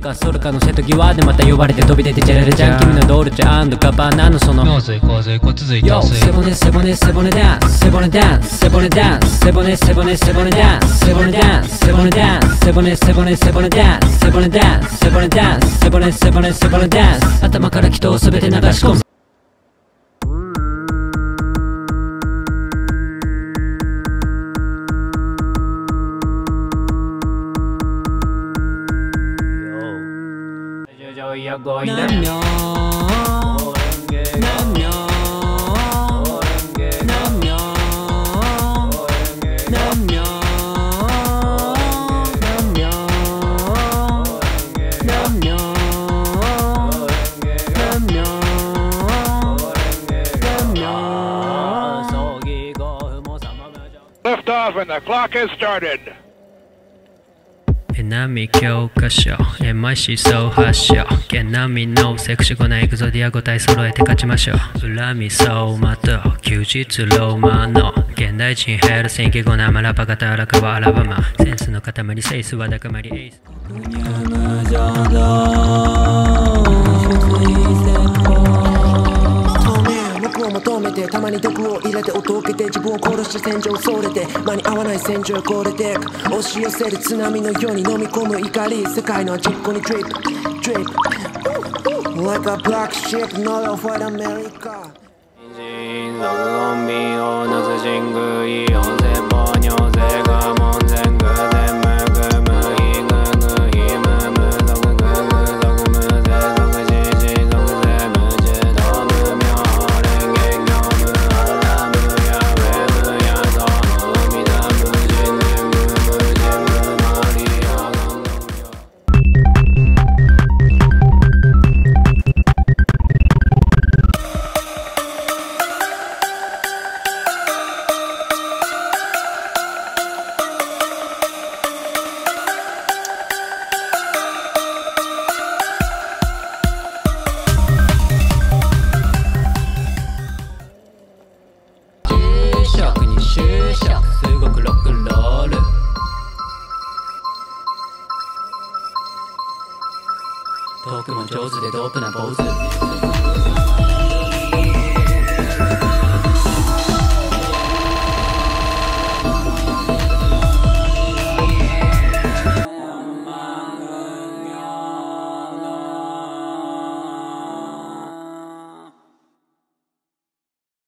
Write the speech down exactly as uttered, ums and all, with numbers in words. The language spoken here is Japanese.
かソルかの瀬戸際でまた呼ばれて飛び出てチェラレちゃん君のドルチェ&ガバナのその脳髄洪水骨髄よ背骨背骨背骨ダンス背骨ダンス背骨ダンス背骨背骨背骨ダンス背骨ダンス背骨ダンス背骨背骨背骨ダンス背骨ダンス背骨ダンス背骨背骨背骨ダンス頭から気とすべて流し込む何秒何秒何秒何秒何秒何秒何秒何秒 Lift off and the clock has started. 波教科書 エムアイシー 総発祥現波のセクシゴなエクゾディアご体揃えて勝ちましょう恨み走馬灯休日ローマの現代人ヘルシンキ語生ラパガタラカワアラバマセンスの塊セイスはだかまりエイス求めてたまに毒を入れて音を受けて自分を殺し戦場をそれて間に合わない戦場を越えて押し寄せる津波のように飲み込む怒り世界の端っこにドリップドリップ Like a black ship not of white America 人族ゾンビをなす人食い温泉棒尿性が門前偶然無垢無非無無非無無俗偶偶俗無性俗死死俗性無知道無明蓮華業無アラ無や上無やその海だ無人無無無人無マリアガンガン職に就職すごくロックンロールトークも上手でドープな坊主